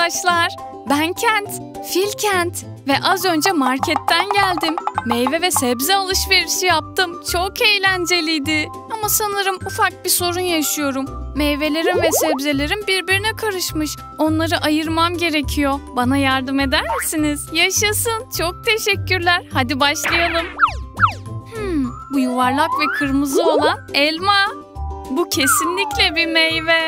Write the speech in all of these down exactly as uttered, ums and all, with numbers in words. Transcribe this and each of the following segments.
arkadaşlar. Ben Kent, Fil Kent ve az önce marketten geldim. Meyve ve sebze alışverişi yaptım. Çok eğlenceliydi. Ama sanırım ufak bir sorun yaşıyorum. Meyvelerim ve sebzelerim birbirine karışmış. Onları ayırmam gerekiyor. Bana yardım eder misiniz? Yaşasın. Çok teşekkürler. Hadi başlayalım. Hmm, bu yuvarlak ve kırmızı olan elma. Bu kesinlikle bir meyve.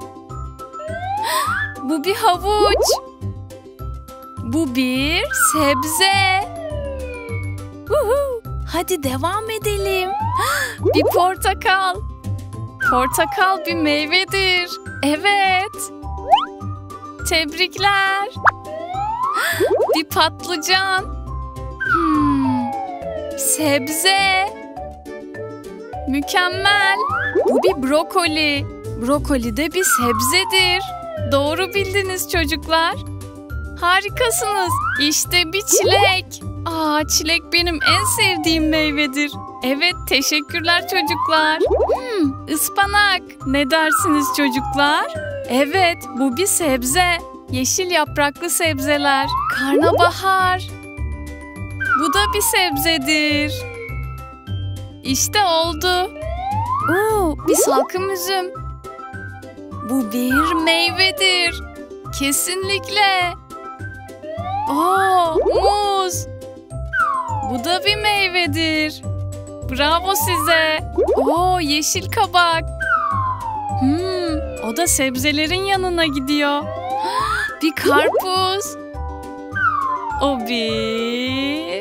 Bu bir havuç. Bu bir sebze. Uhu. Hadi devam edelim. Bir portakal. Portakal bir meyvedir. Evet. Tebrikler. Bir patlıcan. Hmm. Sebze. Mükemmel. Bu bir brokoli. Brokoli de bir sebzedir. Doğru bildiniz çocuklar. Harikasınız. İşte bir çilek. Aa, çilek benim en sevdiğim meyvedir. Evet, teşekkürler çocuklar. Hmm, ıspanak. Ne dersiniz çocuklar? Evet, bu bir sebze. Yeşil yapraklı sebzeler. Karnabahar. Bu da bir sebzedir. İşte oldu. Oo, bir salkım üzüm. Bu bir meyvedir. Kesinlikle. Oo, muz. Bu da bir meyvedir. Bravo size. Oo, yeşil kabak. Hmm, o da sebzelerin yanına gidiyor. Bir karpuz. O bir.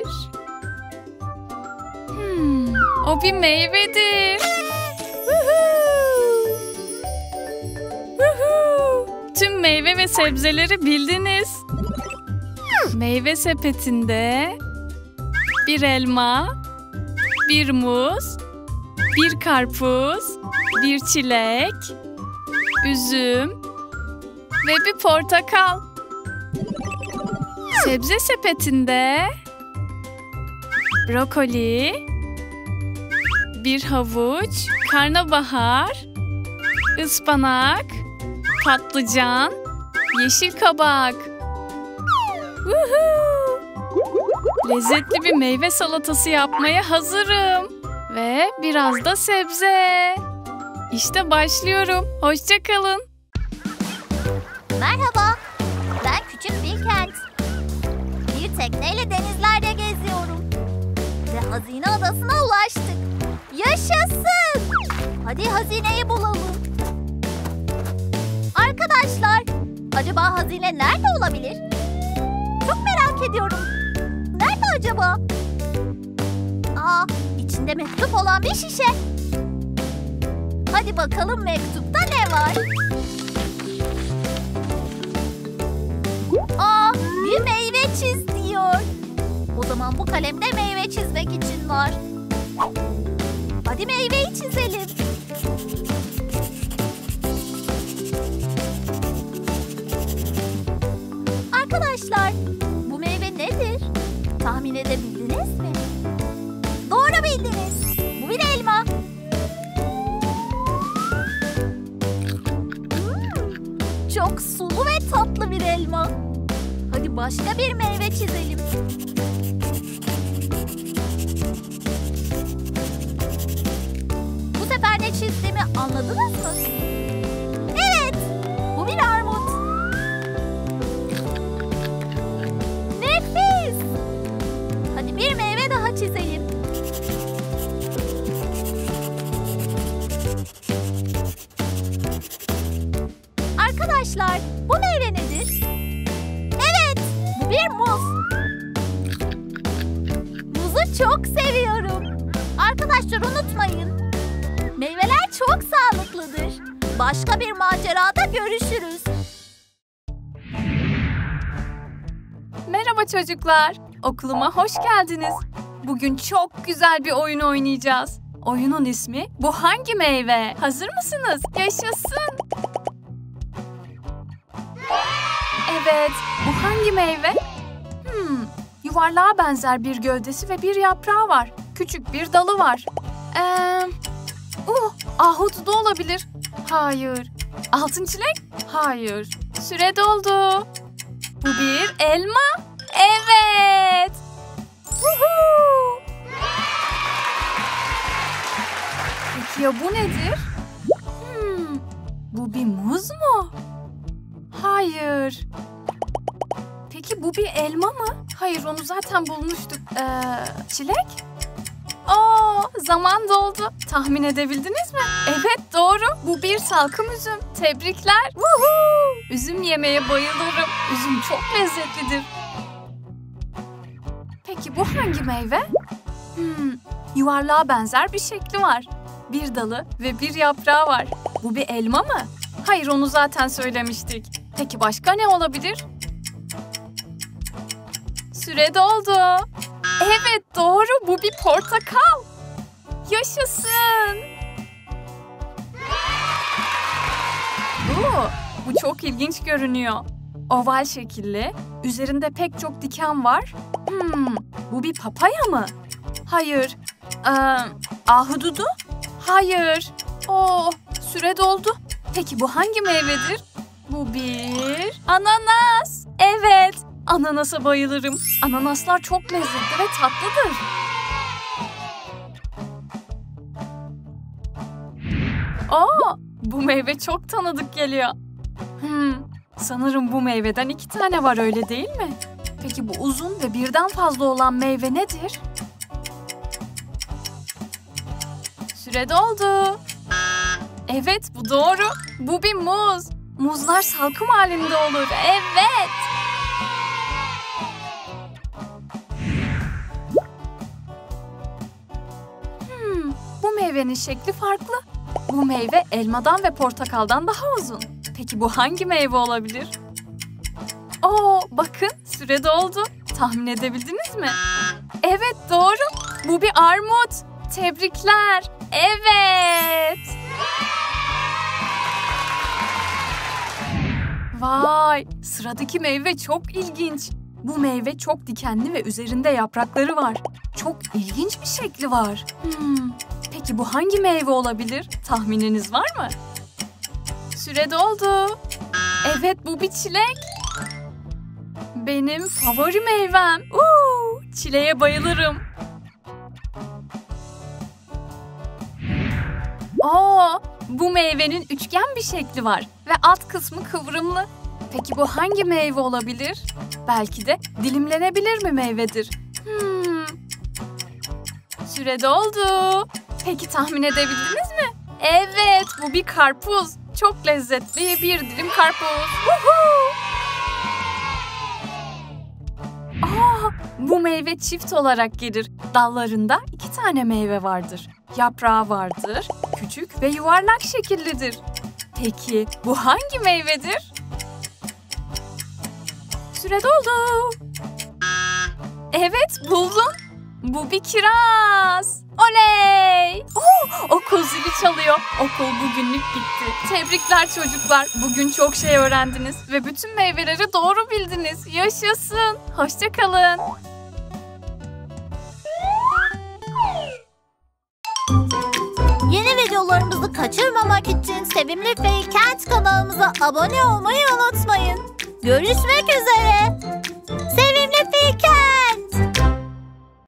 Hmm, o bir meyvedir. Tüm meyve ve sebzeleri bildiniz. Meyve sepetinde bir elma, bir muz, bir karpuz, bir çilek, üzüm ve bir portakal. Sebze sepetinde brokoli, bir havuç, karnabahar, ıspanak, patlıcan, yeşil kabak. Woohoo! Lezzetli bir meyve salatası yapmaya hazırım. Ve biraz da sebze. İşte başlıyorum. Hoşça kalın. Merhaba. Ben küçük bir Kent. Bir tekneyle denizlerde geziyorum. Ve hazine adasına ulaştık. Yaşasın! Hadi hazineyi bulalım. Arkadaşlar, acaba hazine nerede olabilir? Çok merak ediyorum. Nerede acaba? Aa, içinde mektup olan bir şişe. Hadi bakalım mektupta ne var? Aa, bir meyve çiz diyor. O zaman bu kalemde meyve çizmek için var. Hadi meyveyi çizelim. Arkadaşlar, bu meyve nedir? Tahmin edebildiniz mi? Doğru bildiniz. Bu bir elma. Hmm, çok sulu ve tatlı bir elma. Hadi başka bir meyve çizelim. Bu sefer ne çizdiğimi anladınız mı? Evet, bu bir armut. Nefis! Hadi bir meyve daha çizelim. Arkadaşlar, bu meyve nedir? Evet, bu bir muz. Muzu çok seviyorum. Arkadaşlar unutmayın. Meyveler çok sağlıklıdır. Başka bir macerada görüşürüz. Merhaba çocuklar. Okuluma hoş geldiniz. Bugün çok güzel bir oyun oynayacağız. Oyunun ismi Bu Hangi Meyve? Hazır mısınız? Yaşasın. Evet, bu hangi meyve? Hmm, yuvarlığa benzer bir gövdesi ve bir yaprağı var. Küçük bir dalı var. Ee, uh, ahududu olabilir. Hayır, Altın çilek? Hayır. Süre doldu. Bu bir elma. Evet. Woohoo! Peki ya bu nedir? Hmm, bu bir muz mu? Hayır. Peki bu bir elma mı? Hayır, onu zaten bulmuştuk. Ee, çilek? Aa, zaman doldu. Tahmin edebildiniz mi? Evet, doğru. Bu bir salkım üzüm. Tebrikler. Woohoo! Üzüm yemeye bayılırım. Üzüm çok lezzetlidir. Peki bu hangi meyve? Hmm, yuvarlığa benzer bir şekli var. Bir dalı ve bir yaprağı var. Bu bir elma mı? Hayır, onu zaten söylemiştik. Peki başka ne olabilir? Süre doldu. Evet, doğru. Bu bir portakal. Yaşasın. Oo, bu çok ilginç görünüyor. Oval şekilli, üzerinde pek çok diken var. Hmm, bu bir papaya mı? Hayır. Ee, ahududu? Hayır. Oo, süre doldu. Peki bu hangi meyvedir? Bu bir ananas. Evet, ananasa bayılırım. Ananaslar çok lezzetli ve tatlıdır. Aa, bu meyve çok tanıdık geliyor. Hmm, sanırım bu meyveden iki tane var, öyle değil mi? Peki bu uzun ve birden fazla olan meyve nedir? Süre doldu. Evet, bu doğru. Bu bir muz. Muzlar salkım halinde olur. Evet. Hmm, bu meyvenin şekli farklı. Bu meyve elmadan ve portakaldan daha uzun. Peki bu hangi meyve olabilir? Oo, bakın süre doldu. Tahmin edebildiniz mi? Evet, doğru. Bu bir armut. Tebrikler. Evet. Vay, sıradaki meyve çok ilginç. Bu meyve çok dikenli ve üzerinde yaprakları var. Çok ilginç bir şekli var. Hmm, peki bu hangi meyve olabilir? Tahmininiz var mı? Süre doldu. Evet, bu bir çilek. Benim favori meyvem. Uuu, çileğe bayılırım. Aa, bu meyvenin üçgen bir şekli var ve alt kısmı kıvrımlı. Peki bu hangi meyve olabilir? Belki de dilimlenebilir mi meyvedir? Hmm. Süre doldu. Peki tahmin edebildiniz mi? Evet, bu bir karpuz. Çok lezzetli bir dilim karpuz. Woohoo! Aa, bu meyve çift olarak gelir. Dallarında iki tane meyve vardır. Yaprağı vardır, küçük ve yuvarlak şekillidir. Peki bu hangi meyvedir? Süre doldu. Evet, buldum. Bu bir kiraz. Oley! Oh, okul zili çalıyor. Okul bugünlük bitti. Tebrikler çocuklar. Bugün çok şey öğrendiniz ve bütün meyveleri doğru bildiniz. Yaşasın. Hoşça kalın. Yeni videolarımızı kaçırmamak için Sevimli Faykent kanalımıza abone olmayı unutmayın. Görüşmek üzere. Sevimli Faykent.